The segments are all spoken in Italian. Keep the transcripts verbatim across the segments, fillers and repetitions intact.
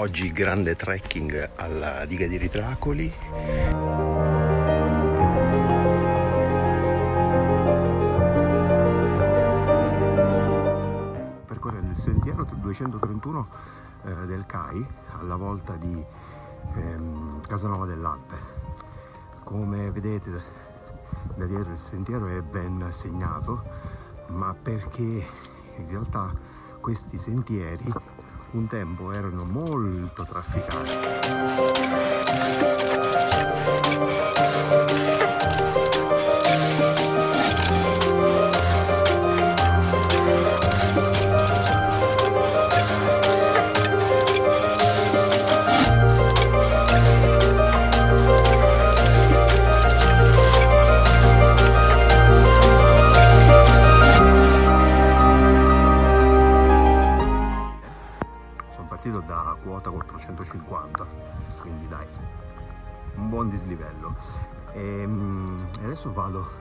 Oggi grande trekking alla diga di Ridracoli. Percorrere il sentiero duecentotrentuno eh, del C A I alla volta di ehm, Casanova dell'Alpe. Come vedete da dietro il sentiero è ben segnato, ma perché in realtà questi sentieri un tempo erano molto trafficati. Da quota quattrocentocinquanta, quindi dai, un buon dislivello. E adesso vado,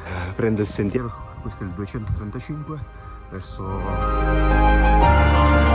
prendo il sentiero, questo è il duecentotrentacinque, verso